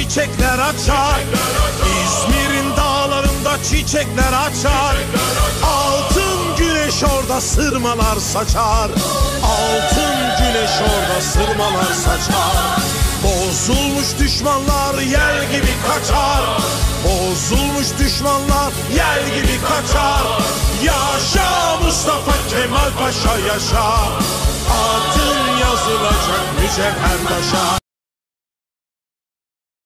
çiçekler açar. İzmir'in dağlarında çiçekler açar. Altın güneş orada sırmalar saçar. Altın güneş orada sırmalar saçar. Bozulmuş düşmanlar yel gibi kaçar. Bozulmuş düşmanlar yel gibi kaçar. Yaşa Mustafa Kemal Paşa yaşa. Adın yazılacak mücevher taşa.